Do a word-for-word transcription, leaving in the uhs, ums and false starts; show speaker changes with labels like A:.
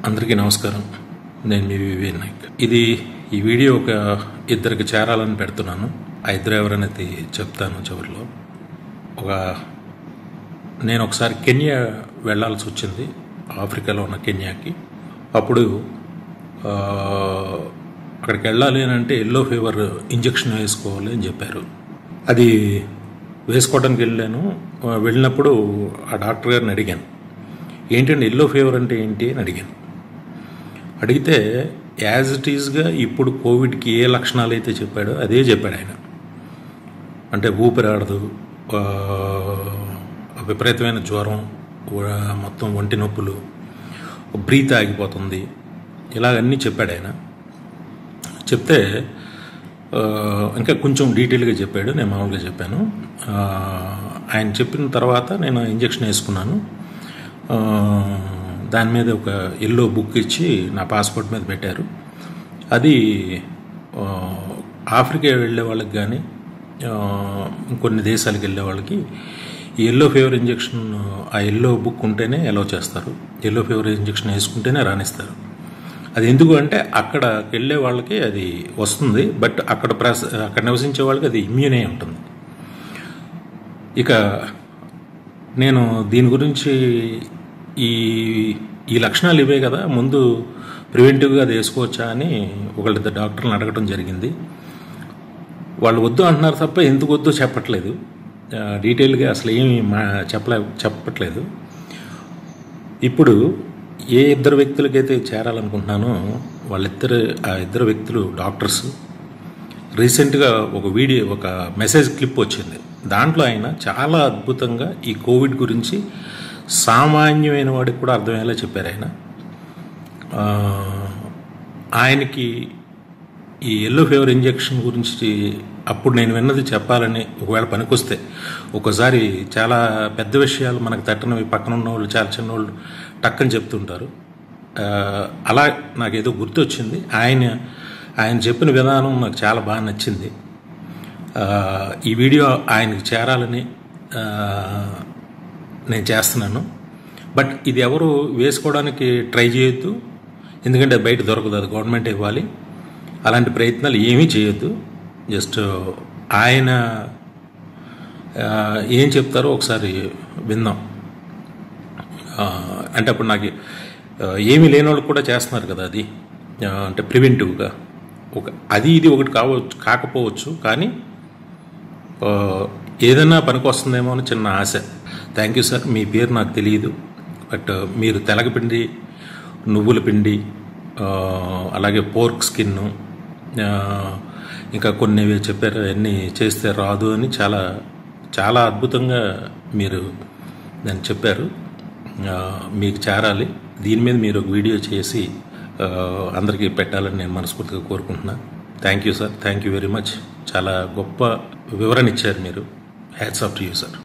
A: అందరికీ నమస్కారం. నేను మీ వివేక్ నాయక్. ఇది ఈ వీడియో ఒక ఇద్దరికి చేరాలని పెడుతున్నాను. ఆ ఇద్దరు ఎవరనేది చెప్తాను చివరిలో. ఒక నేను ఒకసారి కెన్యా వెళ్ళాల్సి వచ్చింది, ఆఫ్రికాలో ఉన్న కెన్యాకి. అప్పుడు అక్కడికి వెళ్ళాలి అని అంటే ఎల్లో ఫీవర్ ఇంజెక్షన్ వేసుకోవాలి అని చెప్పారు. అది వేసుకోవడానికి వెళ్ళాను. వెళ్ళినప్పుడు ఆ డాక్టర్ గారిని అడిగాను, ఏంటంటే ఎల్లో ఫీవర్ అంటే ఏంటి అని అడిగాను. అడిగితే యాజ్ ఇట్ ఈజ్గా ఇప్పుడు కోవిడ్కి ఏ లక్షణాలు అయితే చెప్పాడో అదే చెప్పాడు ఆయన. అంటే ఊపిరాడదు, విపరీతమైన జ్వరం, మొత్తం ఒంటి నొప్పులు, బ్రీత్ ఆగిపోతుంది, ఇలాగన్నీ చెప్పాడు ఆయన. చెప్తే ఇంకా కొంచెం డీటెయిల్గా చెప్పాడు, నేను మామూలుగా చెప్పాను. ఆయన చెప్పిన తర్వాత నేను ఇంజెక్షన్ వేసుకున్నాను. దాని మీద ఒక ఎల్లో బుక్ ఇచ్చి నా పాస్పోర్ట్ మీద పెట్టారు. అది ఆఫ్రికా వెళ్ళే వాళ్ళకి కానీ ఇంకొన్ని దేశాలకు వెళ్ళే వాళ్ళకి ఈ ఎల్లో ఫీవర్ ఇంజెక్షన్, ఆ ఎల్లో బుక్ ఉంటేనే అలౌ చేస్తారు. ఎల్లో ఫీవర్ ఇంజెక్షన్ వేసుకుంటేనే రాణిస్తారు. అది ఎందుకు అంటే అక్కడికి వెళ్ళే వాళ్ళకి అది వస్తుంది, బట్ అక్కడ ప్రస అక్కడ నివసించే వాళ్ళకి అది ఇమ్యూనే ఉంటుంది. ఇక నేను దీని గురించి ఈ ఈ లక్షణాలు ఇవే కదా, ముందు ప్రివెంటివ్గా అది వేసుకోవచ్చా అని ఒకళ్ళిద్దరు డాక్టర్లను అడగటం జరిగింది. వాళ్ళు వద్దు అంటున్నారు తప్ప ఎందుకు వద్దో చెప్పట్లేదు, డీటెయిల్గా అసలు ఏమి మా చెప్పలే చెప్పట్లేదు. ఇప్పుడు ఏ ఇద్దరు వ్యక్తులకైతే చేరాలనుకుంటున్నానో వాళ్ళిద్దరు ఆ ఇద్దరు వ్యక్తులు డాక్టర్స్. రీసెంట్గా ఒక వీడియో, ఒక మెసేజ్ క్లిప్ వచ్చింది. దాంట్లో ఆయన చాలా అద్భుతంగా ఈ కోవిడ్ గురించి సామాన్యమైన వాడికి కూడా అర్థమయ్యేలా చెప్పారు ఆయన. ఆయనకి ఈ ఎల్లో ఫీవర్ ఇంజెక్షన్ గురించి అప్పుడు నేను విన్నది చెప్పాలని ఒకవేళ పనికొస్తే, ఒకసారి చాలా పెద్ద విషయాలు మనకు తట్టనవి పక్కన ఉన్న వాళ్ళు, చాలా చిన్న వాళ్ళు టక్కని చెప్తుంటారు. అలా నాకేదో గుర్తొచ్చింది. ఆయన ఆయన చెప్పిన విధానం నాకు చాలా బాగా నచ్చింది. ఈ వీడియో ఆయనకి చేరాలని నేను చేస్తున్నాను. బట్ ఇది ఎవరు వేసుకోవడానికి ట్రై చేయొద్దు, ఎందుకంటే బయట దొరకదు, అది గవర్నమెంట్ ఇవ్వాలి. అలాంటి ప్రయత్నాలు ఏమీ చేయొద్దు. జస్ట్ ఆయన ఏం చెప్తారో ఒకసారి విందాం. అంటే అప్పుడు నాకు ఏమీ లేని వాళ్ళు కూడా చేస్తున్నారు కదా, అది అంటే ప్రివెంటివ్గా ఒక అది ఇది ఒకటి కావచ్చు కాకపోవచ్చు, కానీ ఏదైనా పనికి వస్తుందేమో అని చిన్న ఆశ. Thank you sir. మీ పేరు నాకు తెలియదు, బట్ మీరు తెలగపిండి, నువ్వుల పిండి, అలాగే పోర్క్ స్కిన్ను, ఇంకా కొన్ని చెప్పారు, అవన్నీ చేస్తే రాదు అని చాలా చాలా అద్భుతంగా మీరు దాన్ని చెప్పారు. మీకు చేరాలి. దీని మీద మీరు ఒక వీడియో చేసి అందరికీ పెట్టాలని నేను మనస్ఫూర్తిగా కోరుకుంటున్నాను. Thank you sir. Thank you very much. చాలా గొప్ప వివరణ ఇచ్చారు మీరు. Hats off to you sir.